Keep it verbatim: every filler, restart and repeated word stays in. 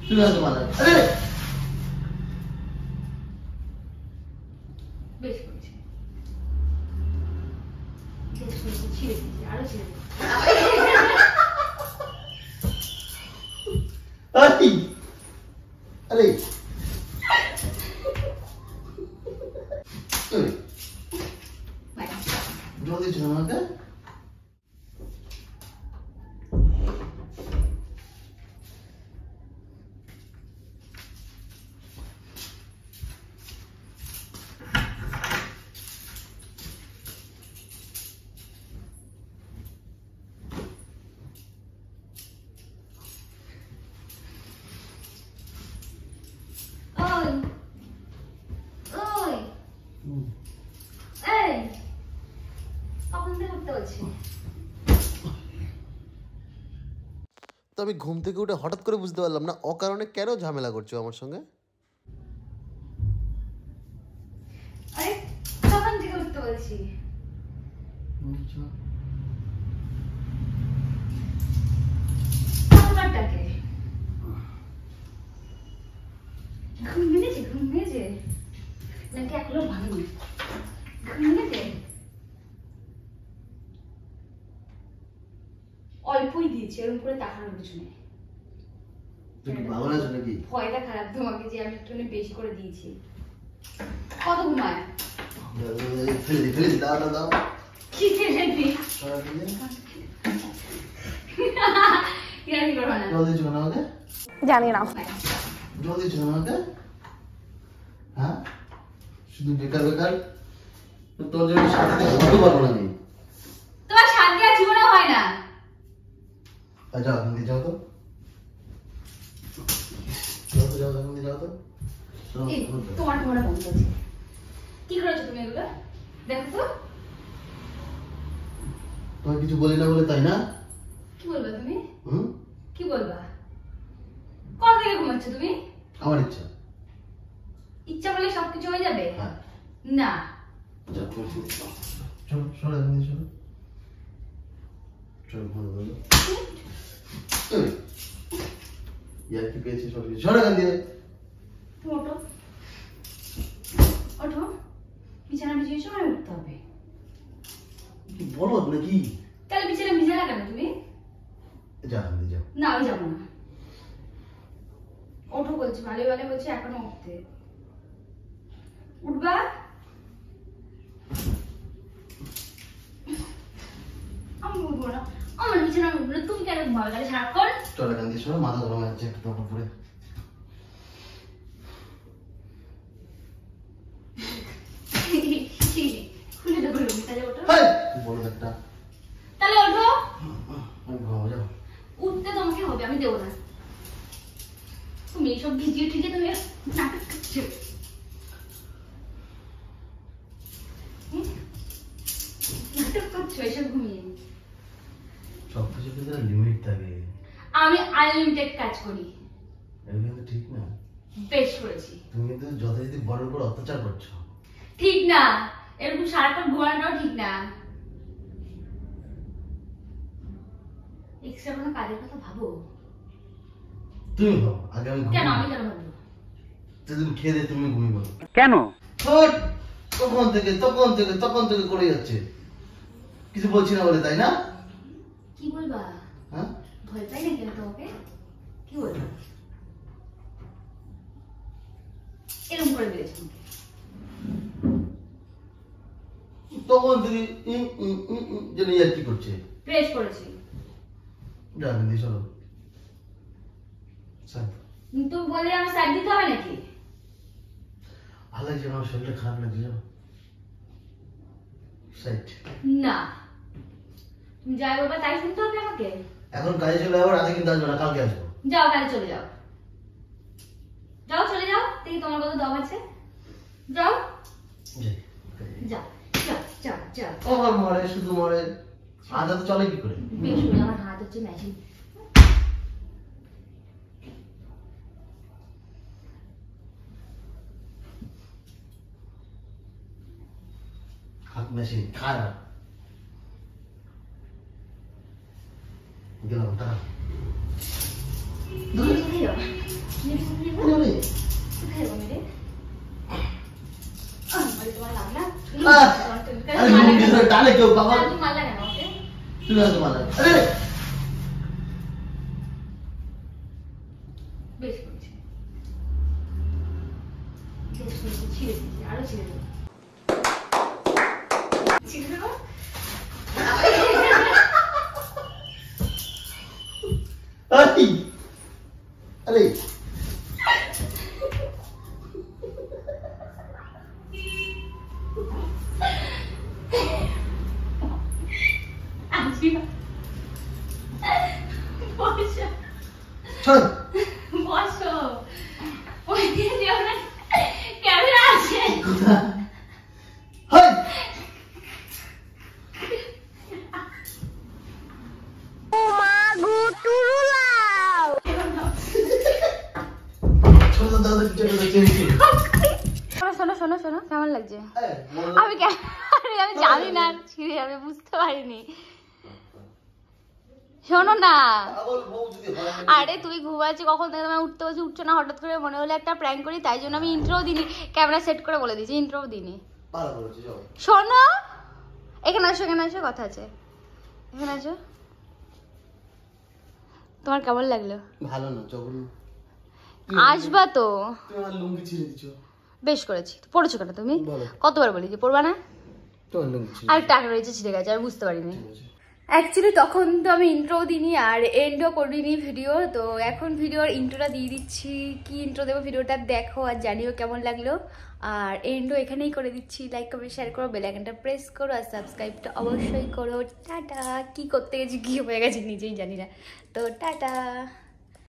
তুমি হয়তো মাথা আরে বেশ করেছি বেশ করেছি ছিঁড়ে দিয়েছি আরো ছিঁড়ে দিয়েছি আরে জলদি ছিল আমাকে তো আমি ঘুম থেকে উঠে হঠাৎ করে বুঝতে পারলাম না অকারণে কেন ঝামেলা করছো আমার সঙ্গে। আরে কখন থেকে উঠতে বলছি কতটাকে ঘুম ভেঙেছে ঘুম ভেঙেছে নাকি এখনো ভাঙেনি ঘুম ভেঙেছে অল্পই দিয়েছি এরকম করে তাকানোর পিছনে ভয়টা খারাপ তোমাকে যে আমি একটু বেশি করে দিয়েছি কত ঘুমায় ফেলে দি ফেলে দি দাও দাও কি ফেলে দি জানি করো না জলদি ছিল আমাকে জানি না জলদি ছিল আমাকে হ্যাঁ শুধু বেকার বেকার তোর জন্য সাথে ঘুরতে পারবো না আমি তোমার সাথে আর জীবনে হয় না আচ্ছা হিন্দি যাও তো যাও তো যাও হিন্দি যাও তো তোমার ঘোড়া বন্ধ আছে কি করেছো তুমি এগুলো দেখো তো তোমার কিছু বলি না বলে তাই না কি বলবা তুমি হুম কি বলবা কত থেকে ঘুমাচ্ছ তুমি আমার ইচ্ছা ইচ্ছা বলে সবকিছু হয়ে যাবে হ্যাঁ না চল চল চল হিন্দি চল চল ভালো ভালো यार की पेचे छोड़ छोड़ कर दिए তুমি ওঠো ওঠো বিছানা বিছিয়ে সময় উঠতে হবে কি বলো নাকি তাহলে বিছানা ভিজা কেন তুমি যা আমি যাও না আমি যাবো না ওঠো বলছি ভালো ভালো বলছি এখনো উঠতে উঠবা আমি উঠবো না আমার বিছানা উঠবো না তুমি কেন ঘুমাবে তাহলে সারাক্ষণ চলে গান দিয়ে শোনো মাথা গরম হচ্ছে একটু তখন পরে খুলে দেবো তাহলে ওঠো বলো একটা তাহলে ওঠো আমি ঘুমাবো যাও উঠতে তোমাকে হবে আমি দেবো না তুমি এইসব ভিজিয়ে ঠিজিয়ে তুমি নাটক করছো নাটক করছো এসব ঘুমিয়ে সব কিছু তো লিমিট থাকে আমি আনলিমিটেড কাজ করি এটা কিন্তু ঠিক না বেশ করেছি তুমি কিন্তু যথারীতি বড় উপর অত্যাচার করছো ঠিক না এরকম সারাক্ষণ ঘোরানোটাও ঠিক না এক্সট্রা কোনো কাজের কথা ভাবো তুমি ভাবো আগে আমি কেন আমি কেন ভাববো তুমি খেয়ে দিয়ে তুমি ঘুমিয়ে বলো কেন ছোট তখন থেকে তখন থেকে তখন থেকে করে যাচ্ছে কিছু বলছি না বলে তাই না কি বলবা হ্যাঁ ভয় পাই না কেন তোমাকে কি বলবা এরকম করে দিয়েছি তখন তুমি যেন ইয়ার কি করছে প্রেস করেছি যাবেন দিয়ে চলো তুমি বলে আমার সাইড দিতে হবে নাকি ভালো লাগছে আমার শরীরটা খারাপ লাগছে জানো সাইড না তুমি যাই বলবা তাই শুনতে হবে আমাকে এখন কাজে চলে যাবো রাতে কিন্তু আসবো না কালকে আসবো যাও কাজে চলে যাও যাও চলে যাও দেখি তোমার কত দম আছে যাও যাও যাও যাও যাও আমার মরে শুধু মরে আদা তো চলে কি করে বেশ আমার হাত হচ্ছে মেশিন হাত মেশিন খারাপ গেলাম তারা দূরে চলে যাও টানে কেউ বাবা তুমি মারলা কেন ওকে? তুমি হয়তো মারলা আরে বেশ করছি বেশ করছি ছিঁড়ে দিচ্ছি আরো ছিঁড়ে দেবো ছিঁড়ে দেবো আরে আরে বসো চল বসো ওই দিয়ে দিও না ক্যামেরা আছে হাই ছোট দাদা ছোট দাদা শোনো শোনো শোনো কেমন লাগছে আমি আরে আমি জানি না ছিঁড়ে আমি বুঝতে পারিনি শোনো না আরে তুমি ঘুমাচ্ছি কখন থেকে তোমায় উঠতে বলছি উঠছো না হঠাৎ করে মনে হলো একটা প্র্যাঙ্ক করি তাই জন্য আমি ইন্ট্রোও দিনি ক্যামেরা সেট করে বলে দিয়েছি ইন্ট্রোও দিনি শোনো এখানে আসো এখানে আসো কথা আছে এখানে আসো তোমার কেমন লাগলো ভালো না যখন আসবা তো তুমি আমার লুঙ্গি ছিঁড়ে দিছো বেশ করেছি পড়েছো কেন তুমি বলো। কতবার বলি যে পড়বা না তোমার লুঙ্গি ছিঁড়ে আর টাকা রয়েছে ছিঁড়ে গেছে আমি বুঝতে পারিনি অ্যাকচুয়ালি তখন তো আমি ইন্ট্রো দিইনি আর এন্ডও করিনি ভিডিও তো এখন ভিডিওর ইন্ট্রোটা দিয়ে দিচ্ছি কি ইন্ট্রো দেবো ভিডিওটা দেখো আর জানিও কেমন লাগলো আর এন্ডও এখানেই করে দিচ্ছি লাইক কমেন্ট শেয়ার করো বেল আইকনটা প্রেস করো আর সাবস্ক্রাইবটা অবশ্যই করো টাটা কি করতে গেছি কি হয়ে গেছে নিজেই জানি না তো টাটা